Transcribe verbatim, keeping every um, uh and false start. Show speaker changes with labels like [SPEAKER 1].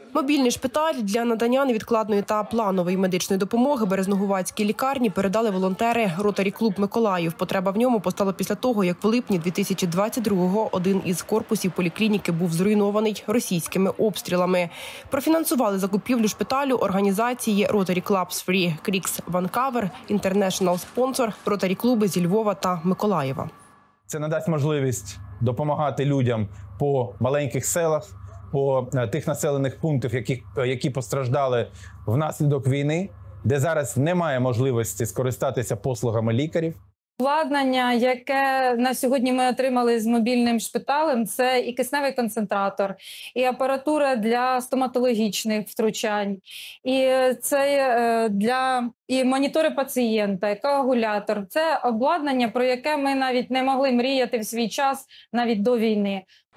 [SPEAKER 1] Мобільний шпиталь для надання невідкладної та планової медичної допомоги Березногуватській лікарні передали волонтери Ротарі Клуб Миколаїв. Потреба в ньому постала після того, як в липні дві тисячі двадцять другого один із корпусів поліклініки був зруйнований російськими обстрілами. Профінансували закупівлю шпиталю організації Rotary Clubs Free Creeks Vancouver, інтернешнл спонсор, Ротарі клуби зі Львова та Миколаєва.
[SPEAKER 2] Це надасть можливість допомагати людям по маленьких селах, по тих населених пунктах, які, які постраждали внаслідок війни, де зараз немає можливості скористатися послугами лікарів.
[SPEAKER 3] Обладнання, яке на сьогодні ми отримали з мобільним шпиталем, це і кисневий концентратор, і апаратура для стоматологічних втручань, і це для і монітори пацієнта, і коагулятор. Це обладнання, про яке ми навіть не могли мріяти в свій час, навіть до війни.